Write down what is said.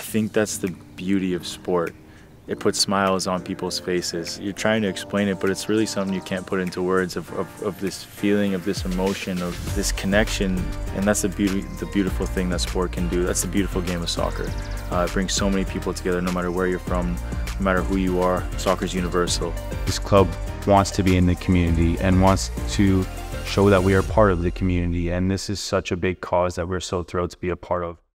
think that's the beauty of sport. It puts smiles on people's faces. You're trying to explain it, but it's really something you can't put into words of this feeling, of this emotion, of this connection. And that's the beautiful thing that sport can do. That's the beautiful game of soccer. It brings so many people together, no matter where you're from, no matter who you are. Soccer's universal. This club wants to be in the community and wants to show that we are part of the community. And this is such a big cause that we're so thrilled to be a part of.